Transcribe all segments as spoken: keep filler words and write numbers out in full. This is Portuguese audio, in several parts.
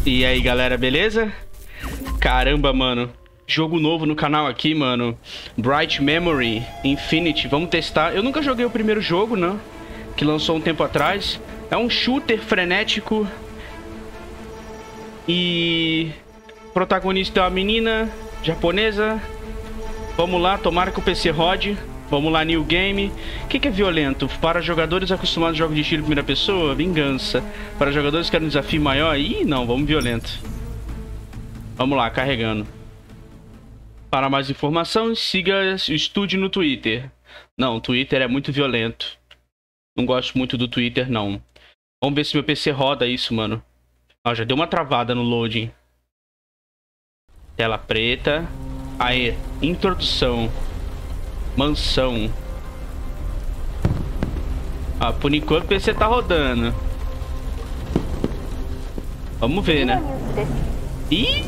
E aí, galera, beleza? Caramba, mano. Jogo novo no canal aqui, mano. Bright Memory Infinity. Vamos testar. Eu nunca joguei o primeiro jogo, não. Que lançou um tempo atrás. É um shooter frenético. E... o protagonista é uma menina japonesa. Vamos lá, tomara que o P C rode. Vamos lá, New Game. O que, que é violento? Para jogadores acostumados a jogos de tiro em primeira pessoa, vingança. Para jogadores que querem um desafio maior, ih, não, vamos violento. Vamos lá, carregando. Para mais informação, siga o estúdio no Twitter. Não, o Twitter é muito violento. Não gosto muito do Twitter, não. Vamos ver se meu P C roda isso, mano. Ó, já deu uma travada no loading. Tela preta. Aí, introdução. Mansão. Ah, por enquanto o P C tá rodando. Vamos ver, né? Ih!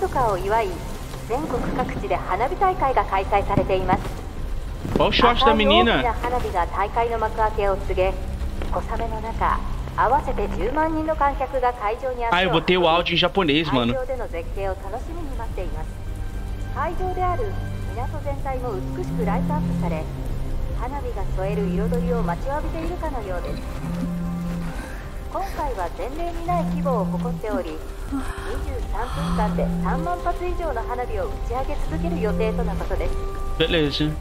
Olha o short da menina. Ah, eu botei o áudio em japonês, mano. Beleza.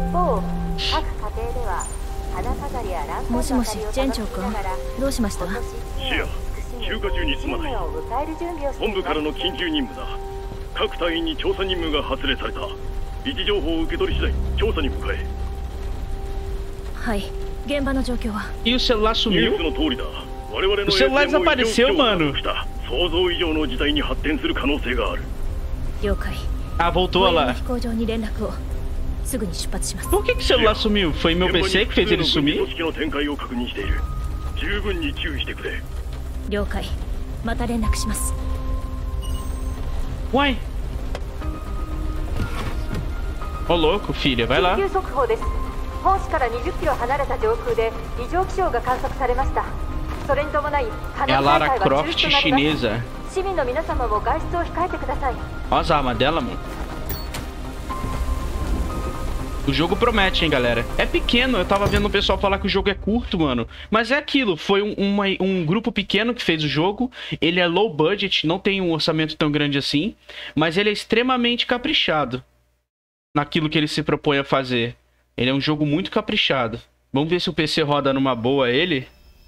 もしもし、ジェンチョウ君、どうしました？ シア、休暇中にすまない。本部からの緊急任務だ。各隊員に調査任務が発令された。位置情報を受け取り次第調査に向かえ。 はい、現場の状況は？ E o celular ニュ sumiu? ースの通りだ。我々の O celular desapareceu, mano. 想像以上の事態に発展する可能性がある。 了解。 Ah, voltou lá. 飛行場に連絡を。すぐに出発します。 Por que que o celular sumiu? Foi meu P C que fez ele sumir? 十分に注意してくれ。 了解。また連絡します。 Uai. Ô louco, filha, vai lá. 緊急速報です。本市からにじゅっキロ離れた上空で異常気象が観測されました。それに伴い、 É a Lara Croft chinesa. 市民の皆様も外出を控えてください。 Olha as armas dela, mano. O jogo promete, hein, galera. É pequeno, eu tava vendo o pessoal falar que o jogo é curto, mano. Mas é aquilo, foi um, uma, um grupo pequeno que fez o jogo. Ele é low budget, não tem um orçamento tão grande assim. Mas ele é extremamente caprichado naquilo que ele se propõe a fazer. Ele é um jogo muito caprichado. Vamos ver se o P C roda numa boa ele.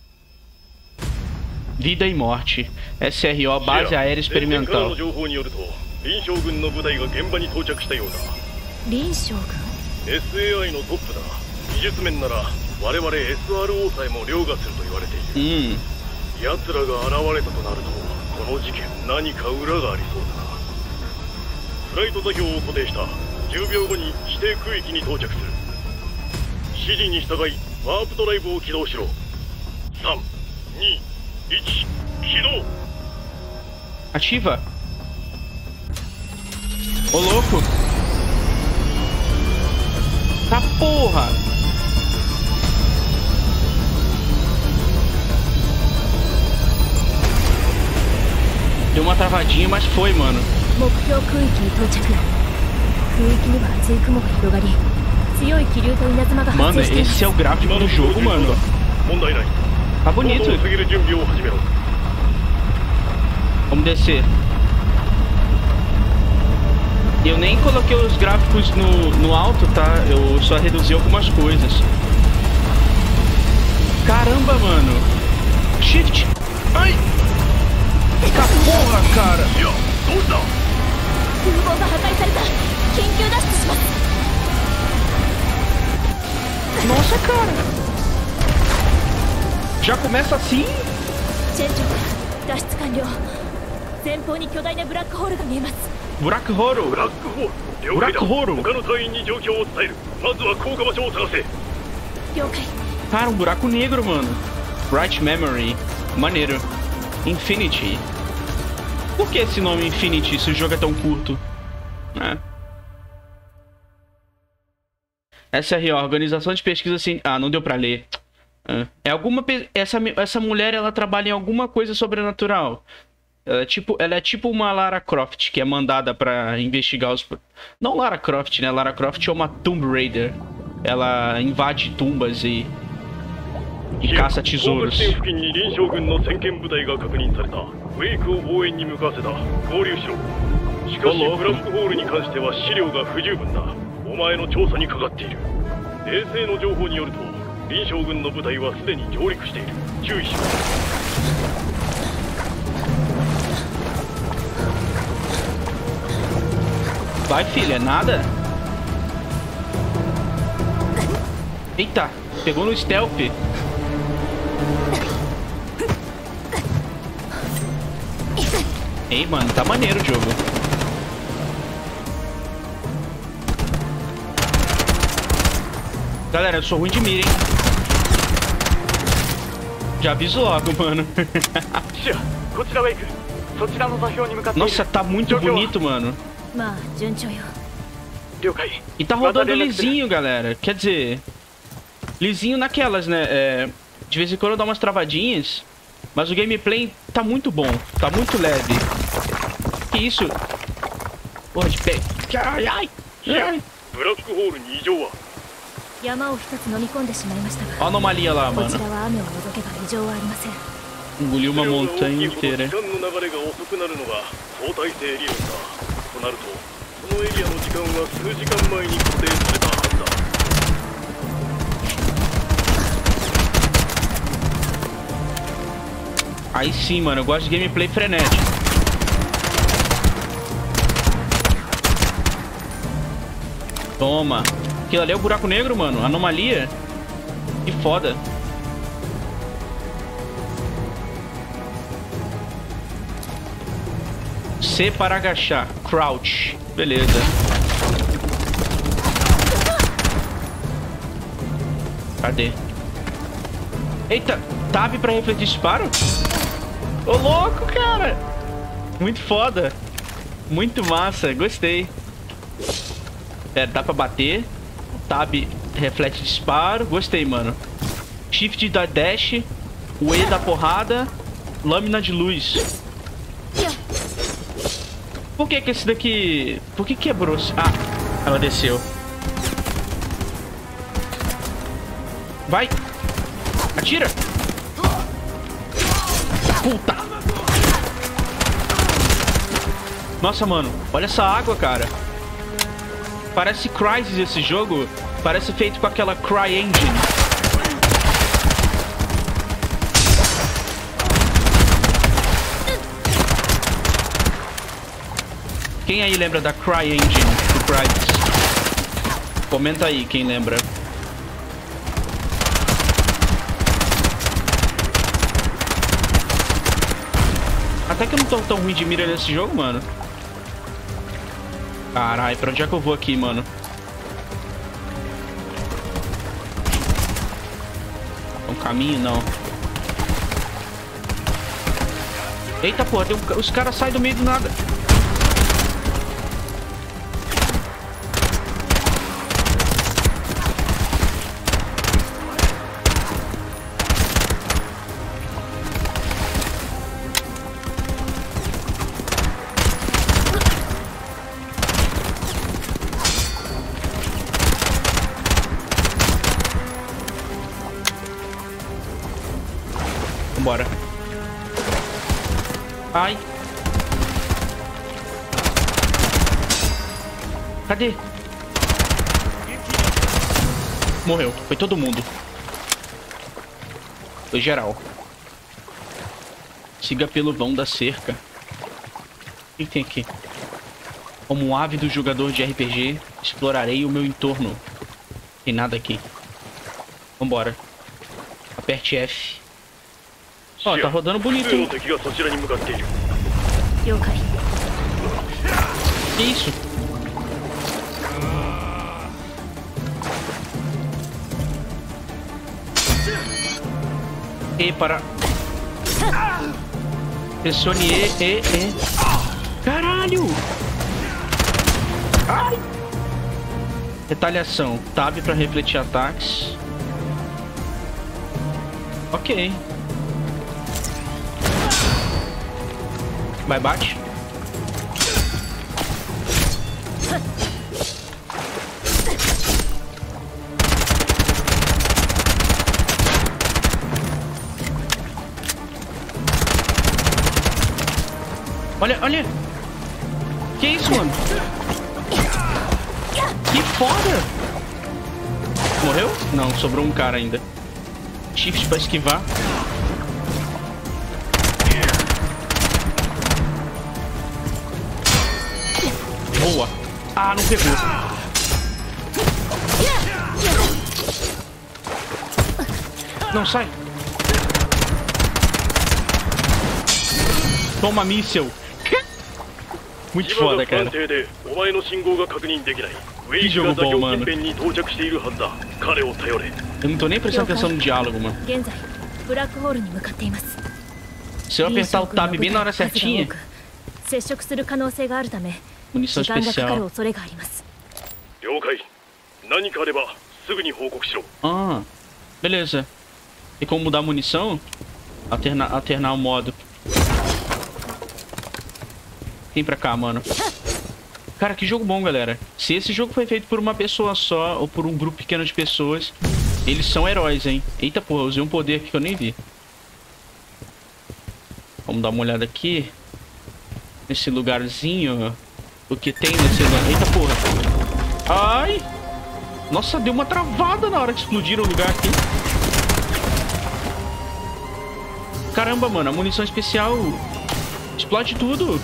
Vida e morte. S R O, base aérea experimental. 林将軍の部隊が現場に到着したようだ。 林将軍エスエーアイ のトップだ。技術面なら我々 エスアールオー さえも凌駕すると言われている。うん。奴らが現れたとなると、この事件何か裏がありそうだな。フライト座標を固定した。じゅうびょうごに指定区域に到着する。指示に従いワープドライブを起動しろ。さん、に、いち、起動。 Ativa. Ô, louco. Tá porra. Deu uma travadinha, mas foi, mano. Mano, esse é o gráfico do jogo, mano. Tá bonito. Vamos descer. Eu nem coloquei os gráficos no, no alto, tá? Eu só reduzi algumas coisas. Caramba, mano. Shift. Ai. Eita porra, cara. Nossa, cara. Já começa assim? Buraco Horo! Buraco Horo! Cara, um buraco negro, mano. Bright Memory. Maneiro. Infinity. Por que esse nome Infinity se o jogo é tão curto? É. S R O, Organização de Pesquisa Científica. Ah, não deu pra ler. É alguma... Essa, essa mulher, ela trabalha em alguma coisa sobrenatural. Ela é tipo, ela é tipo uma Lara Croft, que é mandada pra investigar os... Não Lara Croft, né? Lara Croft é uma Tomb Raider. Ela invade tumbas e... e caça tesouros. Vai, filha, nada? Eita, pegou no stealth. Ei, mano, tá maneiro o jogo. Galera, eu sou ruim de mira, hein? Já aviso logo, mano. Nossa, tá muito bonito, mano. E tá rodando lisinho, galera. Quer dizer, lisinho naquelas, né? É, de vez em quando dá umas travadinhas, mas o gameplay tá muito bom. Tá muito leve. Que isso? Porra de pé. Ai, ai, ai. Olha a anomalia lá, mano. Engoliu uma montanha inteira. Aí sim, mano, eu gosto de gameplay frenético. Toma. Aquilo ali é o buraco negro, mano. Anomalia. Que foda. C para agachar. Crouch. Beleza. Cadê? Eita. Tab pra refletir disparo? Ô, louco, cara. Muito foda. Muito massa. Gostei. É, dá pra bater. Tab reflete disparo. Gostei, mano. Shift da dash. O E da porrada. Lâmina de luz. Por que que esse daqui... Por que quebrou? Ah, ela desceu. Vai. Atira. Puta. Nossa, mano. Olha essa água, cara. Parece Crysis esse jogo. Parece feito com aquela CryEngine. Quem aí lembra da CryEngine do Crysis? Comenta aí quem lembra. Até que eu não tô tão ruim de mira nesse jogo, mano. Caralho, pra onde é que eu vou aqui, mano? Um caminho, não. Eita, porra, tem um... os caras saem do meio do nada. Vambora. Ai. Cadê? Morreu. Foi todo mundo. Foi geral. Siga pelo vão da cerca. O que tem aqui? Como um ávido jogador de R P G, explorarei o meu entorno. Tem nada aqui. Vambora. Aperte F. Ó, oh, tá rodando bonito, hein? Que isso? E para... Pressione E, E, E. Caralho! Ai! Retaliação. Tab pra refletir ataques. Ok. Vai, bate. Olha, olha. Que isso, mano? Que foda. Morreu? Não, sobrou um cara ainda. Shift pra esquivar. Boa. Ah, não pegou. Não, sai. Toma, míssel. Muito foda, cara. Que jogo bom, mano. Eu não tô nem prestando atenção no diálogo, mano. Se eu apertar o tab bem na hora certinha... Munição especial. Ah, beleza. Tem como mudar a munição? Alternar, alternar o modo. Vem pra cá, mano. Cara, que jogo bom, galera. Se esse jogo foi feito por uma pessoa só ou por um grupo pequeno de pessoas, eles são heróis, hein? Eita porra, eu usei um poder aqui que eu nem vi. Vamos dar uma olhada aqui. Nesse lugarzinho. O que tem nesse lugar? Eita porra. Ai! Nossa, deu uma travada na hora que explodiram o lugar aqui. Caramba, mano, a munição especial explode tudo.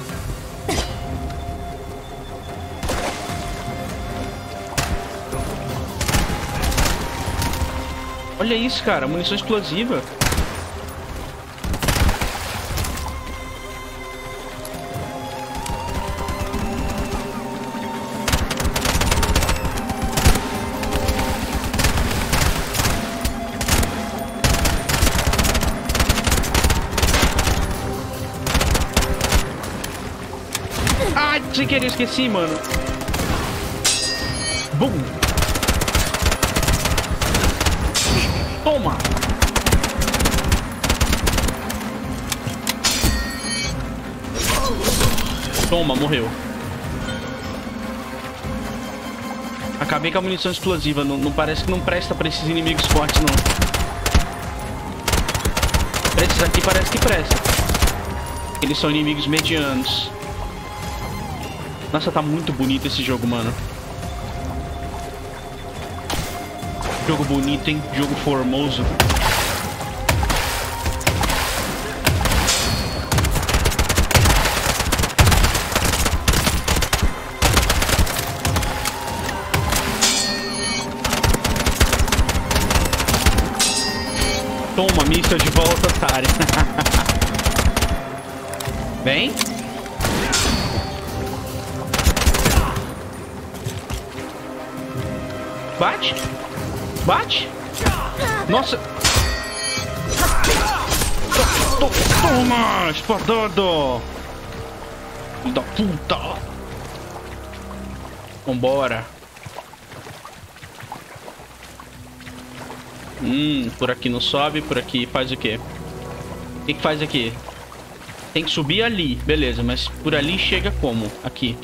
Olha isso, cara, munição explosiva. Ai, sem querer, esqueci, mano. Bum. Toma! Toma, morreu. Acabei com a munição explosiva. Não, não parece que não presta pra esses inimigos fortes, não. Pra esses aqui parece que presta. Eles são inimigos medianos. Nossa, tá muito bonito esse jogo, mano. Jogo bonito, hein? Jogo formoso. Toma, míssil de volta, otário. Vem. Bate. Bate. Nossa. Toma, espadado. Filho da puta. Vambora. Hum, por aqui não sobe, por aqui faz o quê? O que que faz aqui? Tem que subir ali, beleza, mas por ali chega como? Aqui.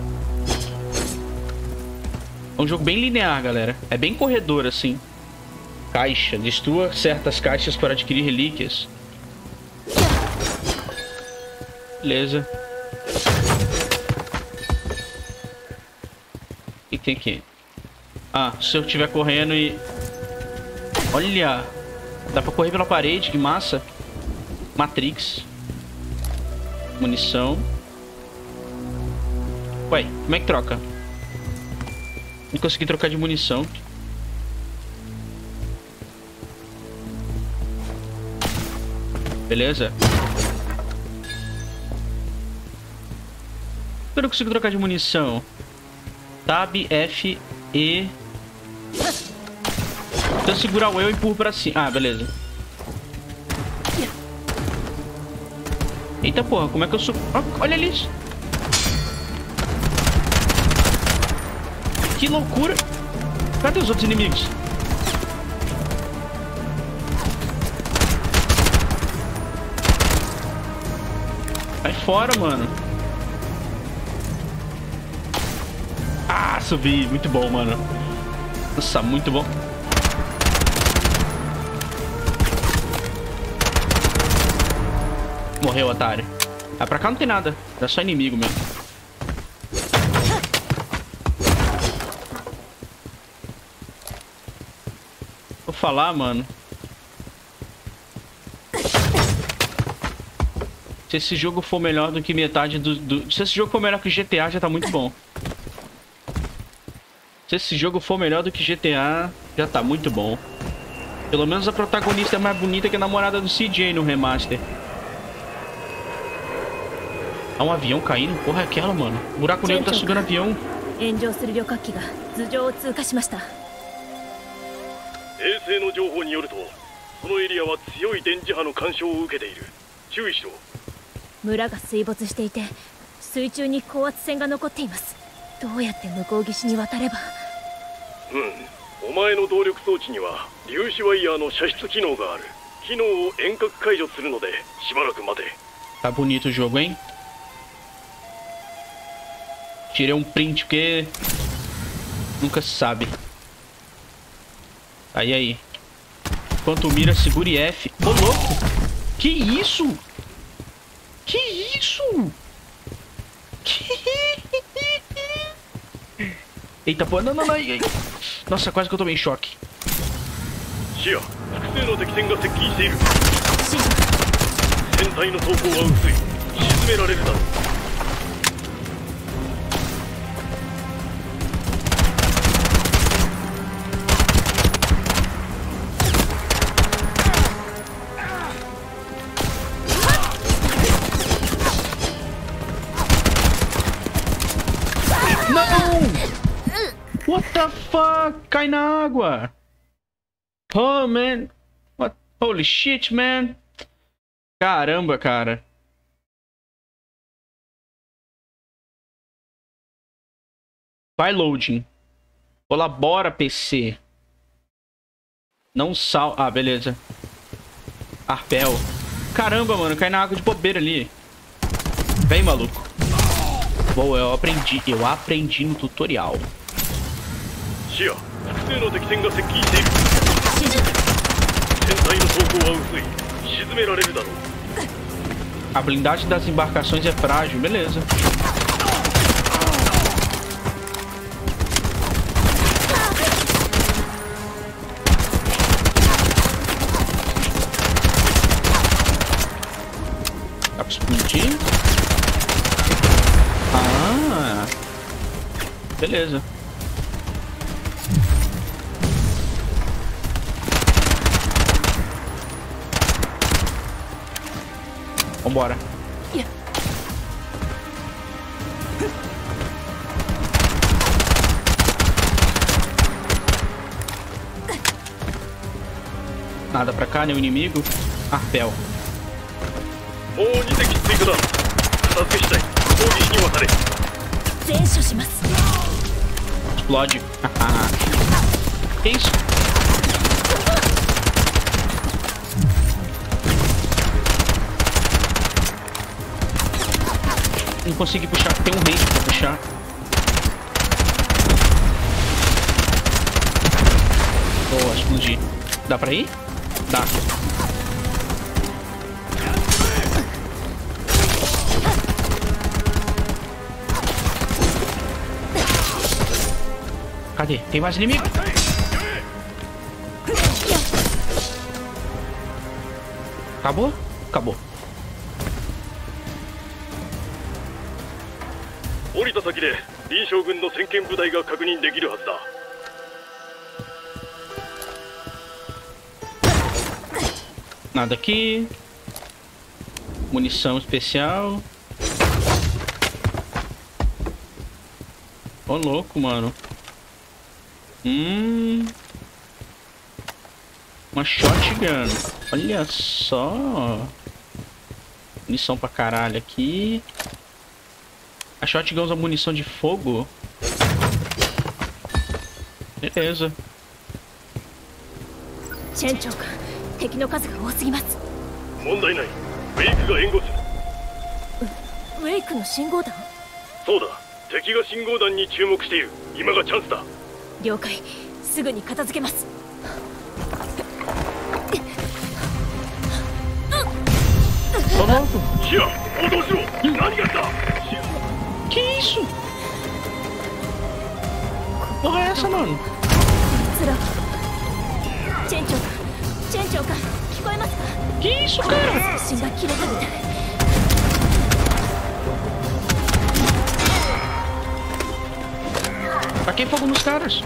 É um jogo bem linear, galera. É bem corredor, assim. Caixa. Destrua certas caixas para adquirir relíquias. Beleza. O que tem aqui? Ah, se eu estiver correndo e... Olha! Dá pra correr pela parede, que massa. Matrix. Munição. Ué, como é que troca? Não consegui trocar de munição. Beleza. Eu não consigo trocar de munição. Tab, F, E. Se eu segurar o E, eu empurro pra cima. Ah, beleza. Eita porra, como é que eu subo? Olha ali isso. Que loucura. Cadê os outros inimigos? Sai fora, mano. Ah, subi. Muito bom, mano. Nossa, muito bom. Morreu, otário. Ah, pra cá não tem nada. É só inimigo mesmo. Vou falar, mano. Se esse jogo for melhor do que metade do, do... Se esse jogo for melhor que G T A, já tá muito bom. Se esse jogo for melhor do que G T A, já tá muito bom. Pelo menos a protagonista é mais bonita que a namorada do C J no remaster. Há um avião caindo? Porra, é aquela, mano. O buraco negro tá subindo avião. Tá bonito o jogo, hein? Tirei um print porque nunca se sabe. Aí, aí. Enquanto mira, segure F. Ô, louco! Que isso? Que isso? Que... Eita, pô. Não, não, não. Nossa, quase que eu tomei em choque. What the fuck? Cai na água. Oh, man. What? Holy shit, man. Caramba, cara. Vai loading. Colabora, P C. Não sal... Ah, beleza. Arpel. Caramba, mano. Cai na água de bobeira ali. Vem, maluco. Boa, eu aprendi. Eu aprendi no tutorial. A blindagem das embarcações é frágil. Beleza. Dá pra explodir? Ah. Beleza. Vambora. Nada pra cá, nem o inimigo. Arpel. Explode. Que isso? Não consegui puxar. Tem um range pra puxar. Boa, explodi. Dá pra ir? Dá. Cadê? Tem mais inimigo? Acabou? Acabou. 降りた先で林将軍の先見部隊が確認できるはずだ。 Nada aqui. Munição especial. Ô, louco, mano. Hum. Uma shotgun. Olha só. Munição pra caralho aqui. A shotgun usa munição de fogo. Beleza. ウェイクの信号弾？ そうだ、敵が信号弾に注目している。今がチャンスだ。 了解、すぐに片付けます。 シア、応答しろ。何があった？ Que isso? Porra é essa, mano? つら、チェン長官、チェン長官、聞こえますか？ Que isso, cara? 通信が切れたみたい。 Taquei fogo nos caras.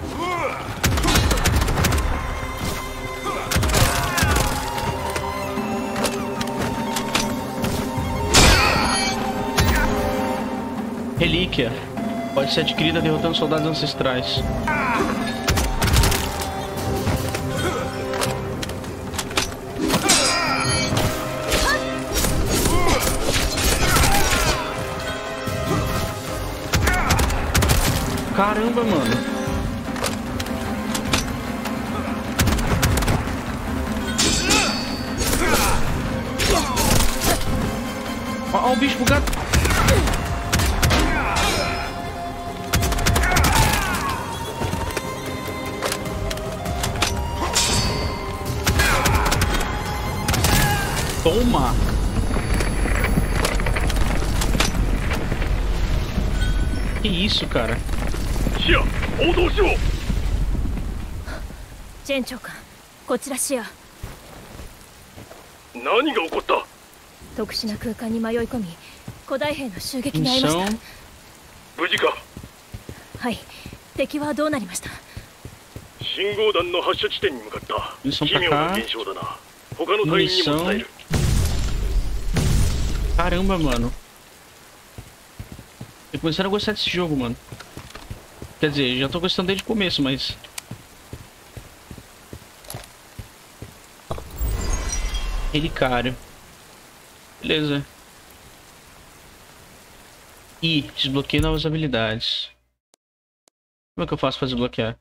Relíquia. Pode ser adquirida derrotando soldados ancestrais. Caramba, mano. Ó, ó o bicho bugado. Toma. Que isso, cara? シア、応答しろ。 チェン長官、こちらシア。 何が起こった？ 特殊な空間に迷い込み、古代兵の襲撃に遭いました。 無事か？ はい、敵はどうなりました？ 信号弾の発射地点に向かった。奇妙な現象だな。他の隊員にも伝える。 Caramba, mano. Tô começando a gostar desse jogo, mano. Quer dizer, já tô gostando desde o começo, mas... Relicário. Beleza. E desbloqueei novas habilidades. Como é que eu faço pra desbloquear?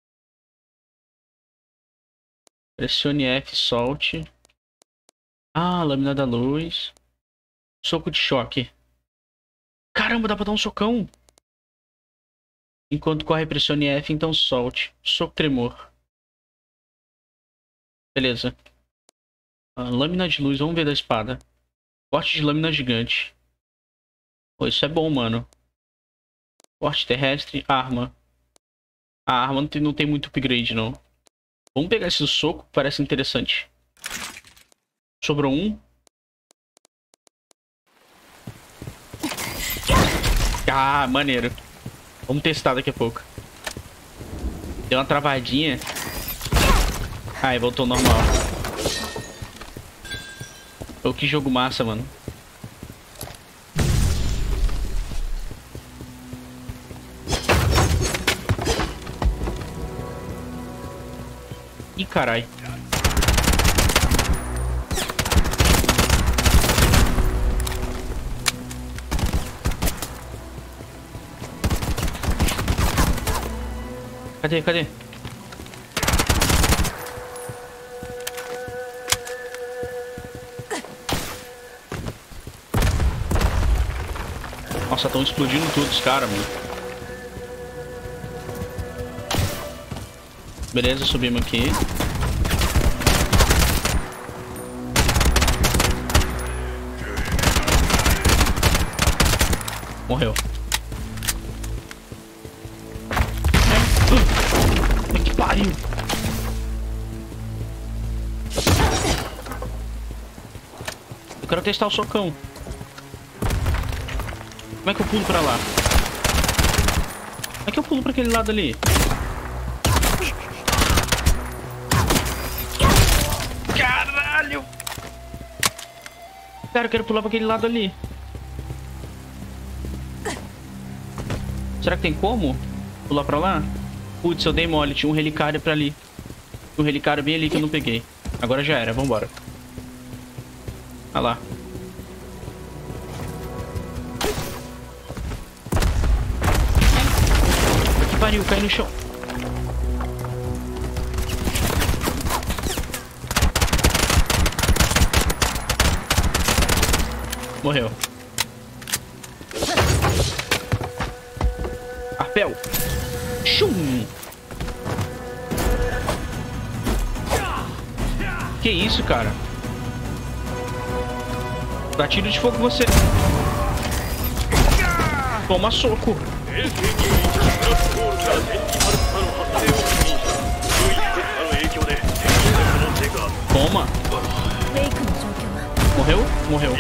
Pressione F, solte. Ah, lâmina da luz. Soco de choque. Caramba, dá pra dar um socão. Enquanto corre, pressione F, então solte. Soco tremor. Beleza. Ah, lâmina de luz, vamos ver da espada. Corte de lâmina gigante. Pô, isso é bom, mano. Corte terrestre, arma. A arma não tem, não tem muito upgrade, não. Vamos pegar esse soco, parece interessante. Sobrou um. Ah, maneiro. Vamos testar daqui a pouco. Deu uma travadinha. Aí, voltou normal. Oh, que jogo massa, mano. Ih, carai. Cadê, cadê? Nossa, estão explodindo tudo os caras, mano. Beleza, subimos aqui. Morreu. Que pariu! Eu quero testar o socão. Como é que eu pulo pra lá? Como é que eu pulo pra aquele lado ali? Caralho! Cara, eu quero pular pra aquele lado ali. Será que tem como pular pra lá? Putz, eu dei mole. Tinha um relicário pra ali. Um relicário bem ali que eu não peguei. Agora já era, vambora. Olha lá. Que pariu, cai no chão. Morreu. Chapéu. Chum. Que isso, cara? Dá tiro de fogo você. Toma soco. Toma. Morreu? Morreu.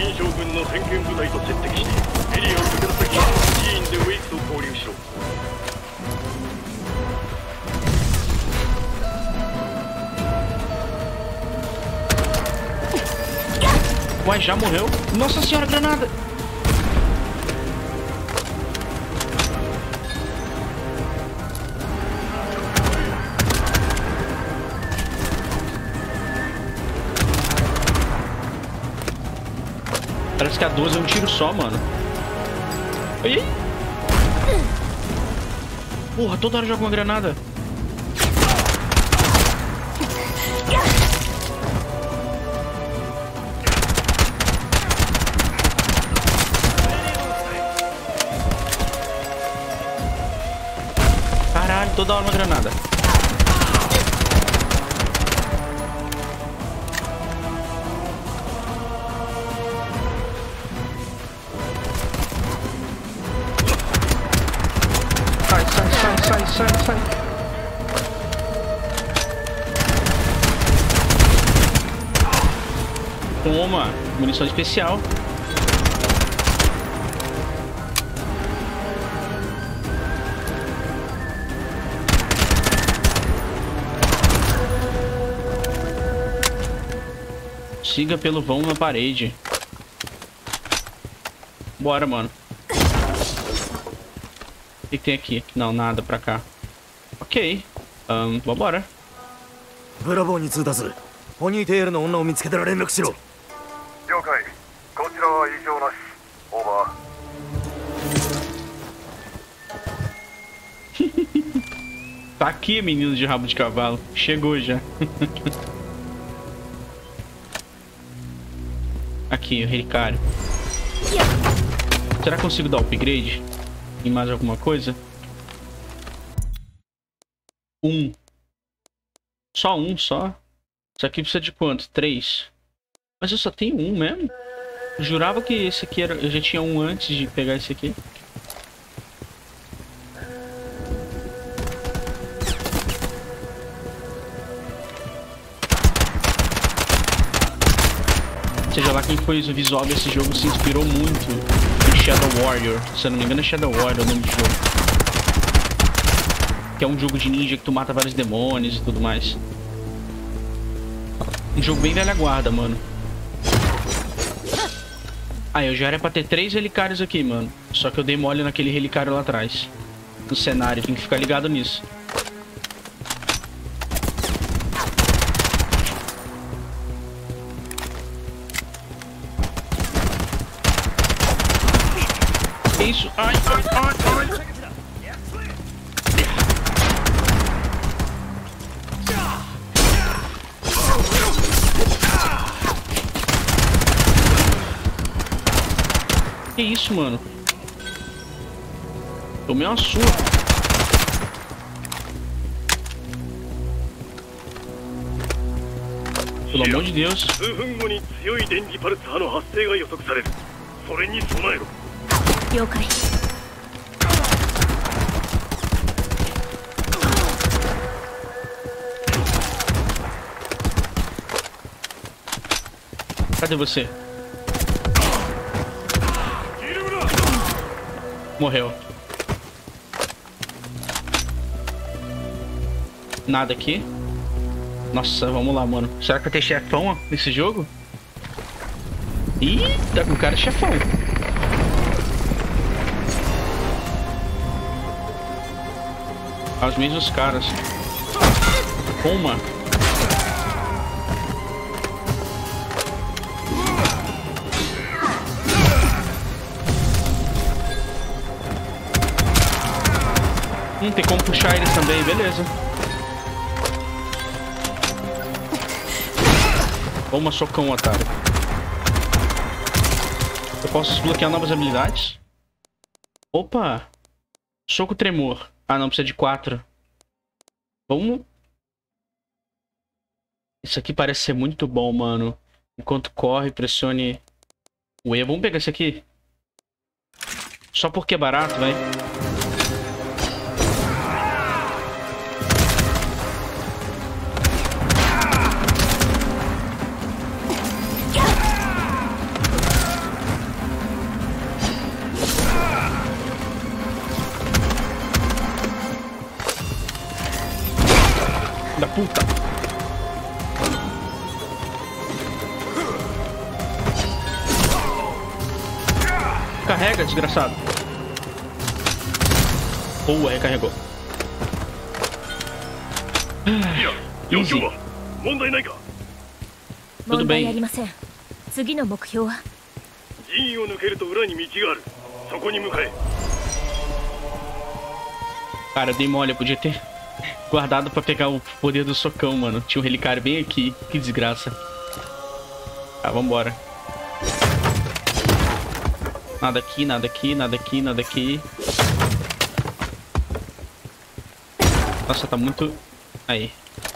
Uai, já morreu? Nossa senhora, granada! Parece que a doze é um tiro só, mano. Ih! Porra, toda hora joga uma granada. Caralho, toda hora uma granada. Sai, sai, sai, sai, sai, sai. Toma, munição especial. Siga pelo vão na parede. Bora, mano. O que, que tem aqui? Não, nada pra cá. Ok. Um, vambora. Bravoに通達。ポニーテールの女を見つけたら連絡しろ。 了解。こちらは異常なし。オーバー。 Tá aqui, menino de rabo de cavalo. Chegou já. Aqui, o relicário. Será que consigo dar upgrade em mais alguma coisa? Um. Só um, só. Isso aqui precisa de quanto? Três. Mas eu só tenho um mesmo? Eu jurava que esse aqui era... Eu já tinha um antes de pegar esse aqui. Seja lá quem fez o visual desse jogo, se inspirou muito em Shadow Warrior. Se eu não me engano é Shadow Warrior o nome do jogo. Que é um jogo de ninja que tu mata vários demônios e tudo mais. Um jogo bem velha guarda, mano. Ah, eu já era pra ter três relicários aqui, mano. Só que eu dei mole naquele relicário lá atrás. No cenário, tem que ficar ligado nisso. Que isso? Ai, ai, ai, ai. Que isso, mano? Tomei uma surra. Pelo amor de Deus. Cadê você? Morreu. Nada aqui. Nossa, vamos lá, mano. Será que vai ter chefão ó, nesse jogo? Ih, tá com cara de chefão. Os mesmos caras. Toma. Hum, tem como puxar eles também, beleza. Toma socão, otário. Eu posso desbloquear novas habilidades? Opa! Soco tremor. Ah, não, precisa de quatro. Vamos... Isso aqui parece ser muito bom, mano. Enquanto corre, pressione o E. Vamos pegar esse aqui. Só porque é barato, vai. Da puta. Carrega, desgraçado. Boa, recarregou. Easy. Tudo bem. Cara, eu dei mole, eu podia ter guardado pra pegar o poder do socão, mano. Tinha um relicário bem aqui. Que desgraça. Tá, vambora. Nada aqui, nada aqui, nada aqui, nada aqui. Nossa, tá muito... Aí.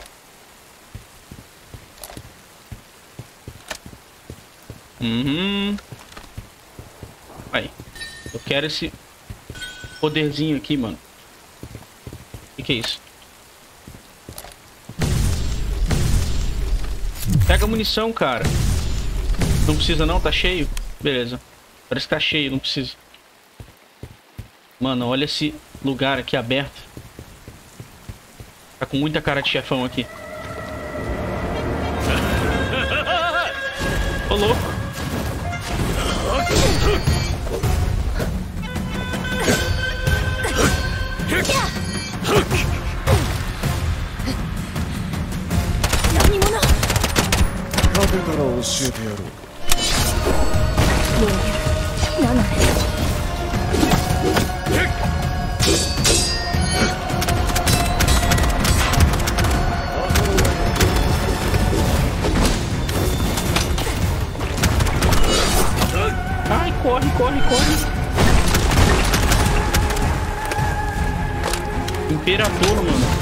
Uhum. Aí. Eu quero esse poderzinho aqui, mano. O que, que é isso? Pega munição, cara. Não precisa não, tá cheio? Beleza. Parece que tá cheio, não precisa. Mano, olha esse lugar aqui aberto. Tá com muita cara de chefão aqui. Ô, louco. Ai, corre, corre, corre. Imperador, mano.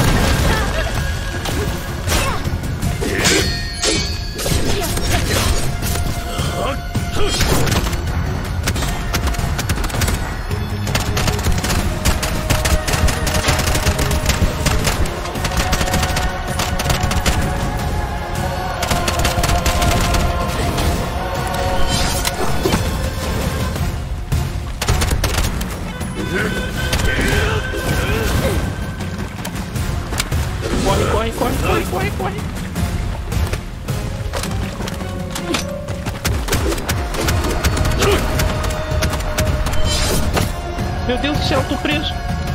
Corre, corre, corre, corre, corre, corre. Meu Deus do céu, tô preso.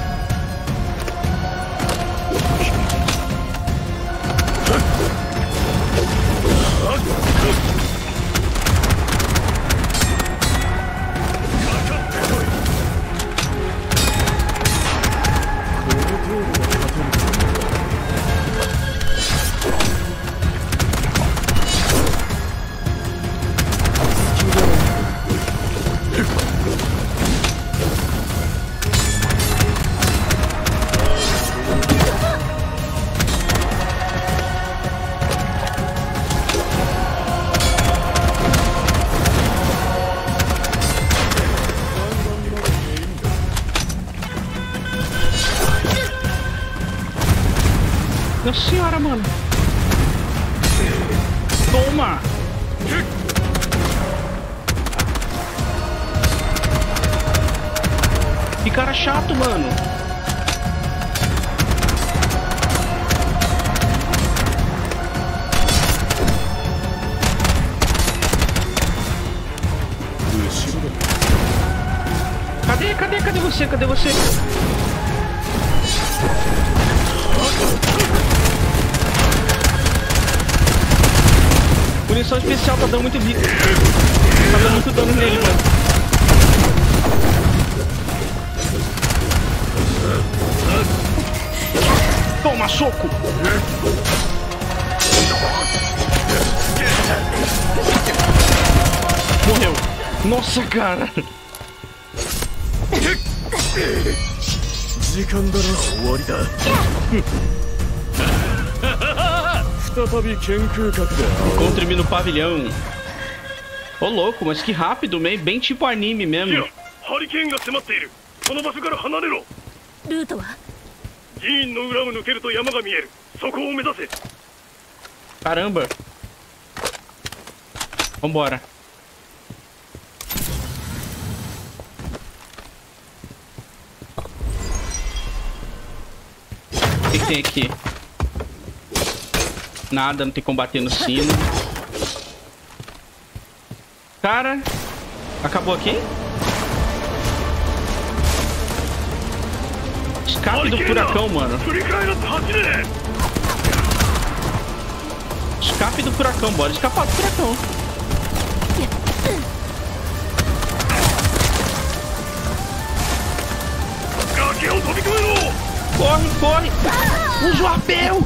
Nossa senhora, mano. Toma. Que cara chato, mano. Cadê, cadê, cadê você? Cadê você? Munição especial tá dando muito vida. Tá dando muito dano nele, mano. Toma, soco! Morreu. Nossa, cara. 時間だな。終わりだ。再び剣空角で。 Encontre-me no pavilhão. Ô louco, mas que rápido, meio bem tipo anime mesmo. ハリケーンが迫っている。その場所から離れろ。 ルートは寺院の裏を抜けると山が見える。そこを目指せ。 Caramba. Vambora. O que, que tem aqui? Nada, não tem que combater no sino. Cara, acabou aqui? Escape do furacão, mano. Escape do furacão, bora escapar do furacão. Corre, corre! Usa o arpel!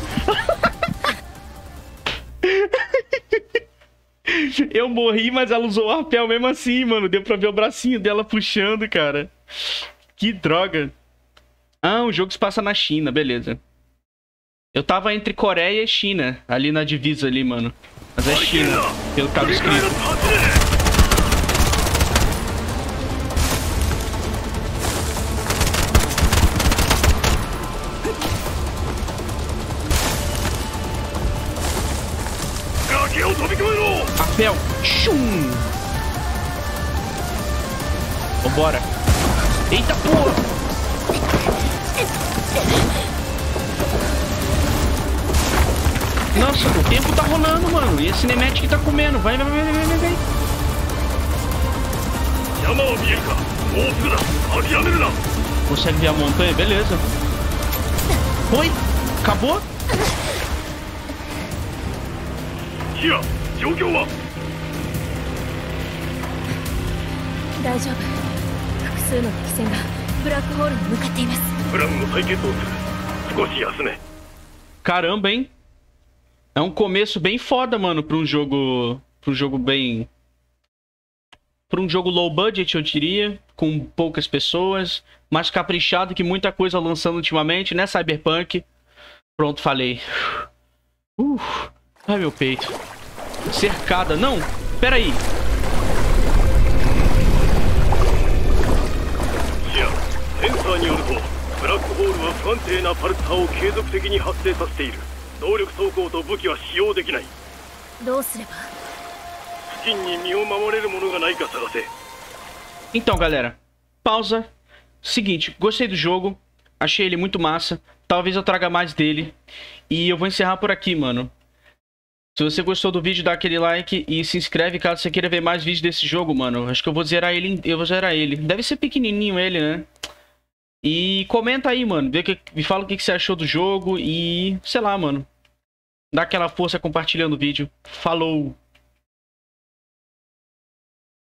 Eu morri, mas ela usou o arpel mesmo assim, mano. Deu pra ver o bracinho dela puxando, cara. Que droga. Ah, o jogo se passa na China, beleza. Eu tava entre Coreia e China, ali na divisa ali, mano. Mas é China, pelo que tava escrito. Papel! Chum! Vambora! Eita porra! Nossa, o tempo tá rolando, mano. E a cinemática tá comendo. Vai, vai, vai, vai, vai, vai. Consegue ver a montanha? Beleza. Foi? Acabou? Kira, 状況は? 大丈夫。複数の敵戦がブラックホールに向かっています。 プランを再決闘する。少し休め。 Caramba, hein? É um começo bem foda, mano, pra um jogo... Pra um jogo bem... Pra um jogo low budget, eu diria. Com poucas pessoas. Mais caprichado que muita coisa lançando ultimamente, né, Cyberpunk? Pronto, falei. Uh, ai, meu peito. Cercada. Não, pera aí. センサーによるとブラックホールは不安定なパルサーを継続的に発生させている。動力走行と武器は使用できない。 どうすれば？ 付近に身を守れるものがないか探せ。 Então, galera, pausa. Seguinte, gostei do jogo, achei ele muito massa. Talvez eu traga mais dele. E eu vou encerrar por aqui, mano. Se você gostou do vídeo, dá aquele like e se inscreve caso você queira ver mais vídeos desse jogo, mano. Acho que eu vou zerar ele, eu vou zerar ele. Deve ser pequenininho ele, né? E comenta aí, mano. Vê que, me fala o que você achou do jogo e... sei lá, mano. Dá aquela força compartilhando o vídeo. Falou!